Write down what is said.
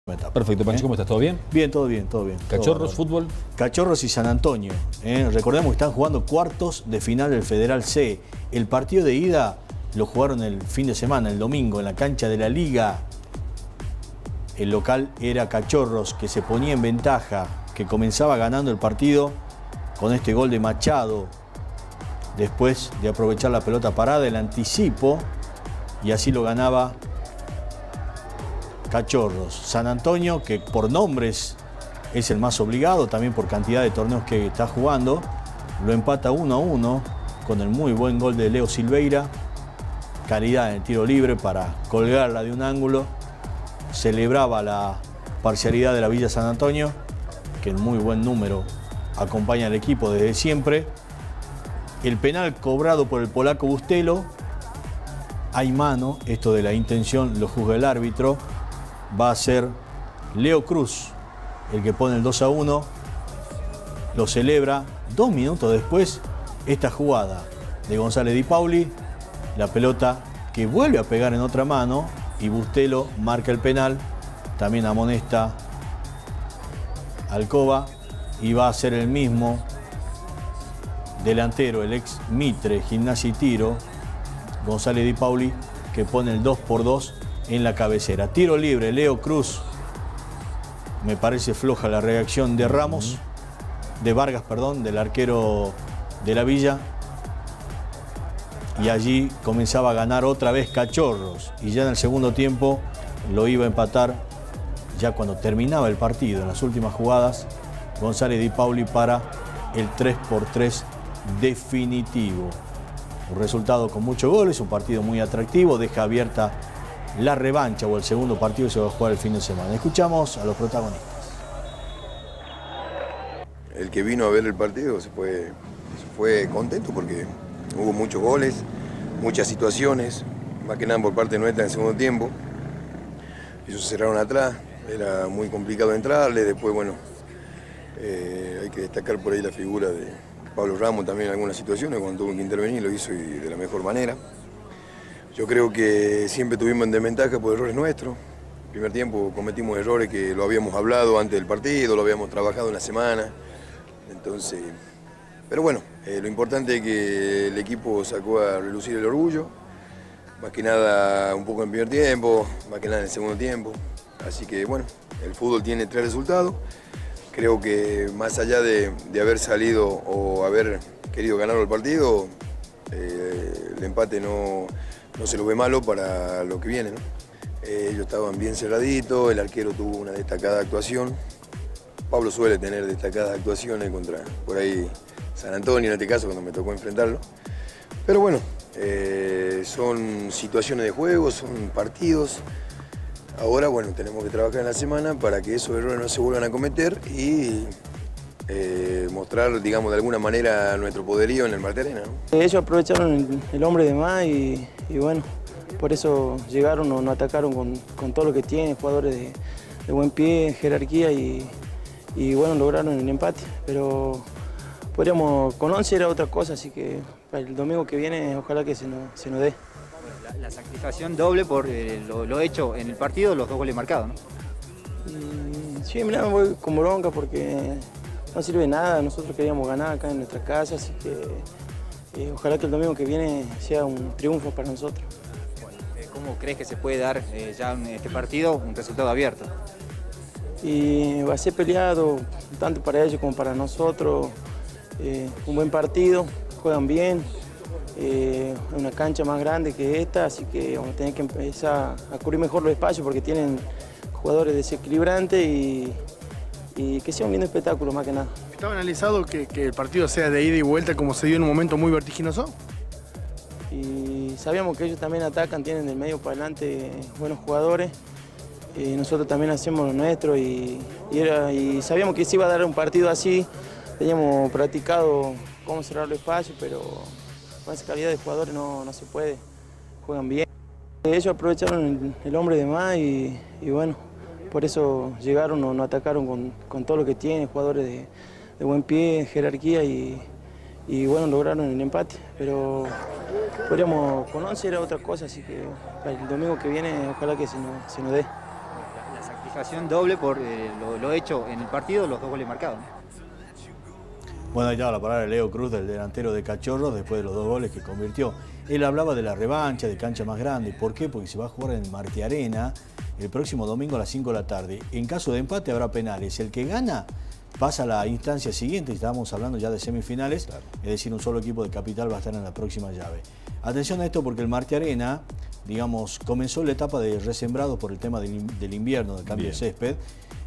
Perfecto, Pancho, ¿cómo estás? ¿Todo bien? Bien, todo bien, todo bien. ¿Cachorros, fútbol? Cachorros y San Antonio. Recordemos que están jugando cuartos de final del Federal C. El partido de ida lo jugaron el fin de semana, el domingo, en la cancha de la Liga. El local era Cachorros, que se ponía en ventaja, que comenzaba ganando el partido con este gol de Machado. Después de aprovechar la pelota parada, el anticipo, y así lo ganaba Cachorros. San Antonio, que por nombres es el más obligado, también por cantidad de torneos que está jugando, lo empata 1-1 con el muy buen gol de Leo Silveira. Calidad en el tiro libre para colgarla de un ángulo. Celebraba la parcialidad de la Villa San Antonio, que en muy buen número acompaña al equipo desde siempre. El penal cobrado por el polaco Bustelo. Hay mano, esto de la intención lo juzga el árbitro. Va a ser Leo Cruz el que pone el 2-1. Lo celebra 2 minutos después. Esta jugada de González Di Pauli. La pelota que vuelve a pegar en otra mano. Y Bustelo marca el penal. También amonesta Alcoba. Y va a ser el mismo delantero, el ex Mitre, Gimnasia y Tiro, González Di Pauli, que pone el 2-2 en la cabecera. Tiro libre, Leo Cruz. Me parece floja la reacción de Ramos, de Vargas, perdón, del arquero de la Villa. Y allí comenzaba a ganar otra vez Cachorros. Y ya en el segundo tiempo lo iba a empatar, ya cuando terminaba el partido, en las últimas jugadas, González Di Pauli para el 3-3 definitivo. Un resultado con muchos goles, un partido muy atractivo, deja abierta la revancha o el segundo partido que se va a jugar el fin de semana. Escuchamos a los protagonistas. El que vino a ver el partido se fue contento porque hubo muchos goles, muchas situaciones, más que nada por parte nuestra en el segundo tiempo. Ellos se cerraron atrás, era muy complicado entrarle, después bueno, hay que destacar por ahí la figura de Pablo Ramos también en algunas situaciones, cuando tuvo que intervenir lo hizo y de la mejor manera. Yo creo que siempre tuvimos en desventaja por errores nuestros. En el primer tiempo cometimos errores que lo habíamos hablado antes del partido, lo habíamos trabajado en la semana. Entonces, pero bueno, lo importante es que el equipo sacó a relucir el orgullo, más que nada un poco en el primer tiempo, más que nada en el segundo tiempo. Así que bueno, el fútbol tiene 3 resultados. Creo que más allá de haber salido o haber querido ganar el partido, el empate no se lo ve malo para lo que viene, ¿no? Ellos estaban bien cerraditos, el arquero tuvo una destacada actuación. Pablo suele tener destacadas actuaciones contra, por ahí, San Antonio en este caso, cuando me tocó enfrentarlo. Pero bueno, son situaciones de juego, son partidos. Ahora, bueno, tenemos que trabajar en la semana para que esos errores no se vuelvan a cometer y mostrar, digamos, de alguna manera nuestro poderío en el Marterena, ¿no? Ellos aprovecharon el hombre de más y bueno, por eso llegaron, nos atacaron con todo lo que tienen, jugadores de buen pie, jerarquía y bueno, lograron el empate. Pero podríamos, con 11 era otra cosa, así que para el domingo que viene ojalá que se nos dé. La satisfacción doble por lo hecho en el partido, los 2 goles marcados, ¿no? Sí, mirá, me voy con bronca porque no sirve de nada. Nosotros queríamos ganar acá en nuestra casa, así que ojalá que el domingo que viene sea un triunfo para nosotros. Bueno, ¿cómo crees que se puede dar ya en este partido un resultado abierto? Y va a ser peleado tanto para ellos como para nosotros. Un buen partido, juegan bien. Una cancha más grande que esta, así que vamos a tener que empezar a cubrir mejor los espacios porque tienen jugadores desequilibrantes y que sea un lindo espectáculo más que nada. ¿Estaba analizado que el partido sea de ida y vuelta como se dio en un momento muy vertiginoso? Y sabíamos que ellos también atacan, tienen del medio para adelante buenos jugadores. Y nosotros también hacemos lo nuestro y sabíamos que se iba a dar un partido así. Teníamos practicado cómo cerrar los espacios, pero con esa calidad de jugadores no se puede, juegan bien. Ellos aprovecharon el hombre de más y bueno, por eso llegaron, nos atacaron con todo lo que tienen, jugadores de buen pie, jerarquía y bueno, lograron el empate. Pero podríamos, con 11 era otra cosa, así que para el domingo que viene ojalá que se nos dé. Gratificación doble por lo hecho en el partido, los 2 goles marcados. Bueno, ahí estaba la palabra de Leo Cruz, del delantero de Cachorros, después de los 2 goles que convirtió. Él hablaba de la revancha, de cancha más grande. ¿Por qué? Porque se va a jugar en el Marte Arena el próximo domingo a las 5 de la tarde. En caso de empate habrá penales. El que gana pasa a la instancia siguiente, estábamos hablando ya de semifinales, claro. Es decir, un solo equipo de Capital va a estar en la próxima llave. Atención a esto porque el Marte Arena, digamos, comenzó la etapa de resembrado por el tema del invierno, del cambio de césped.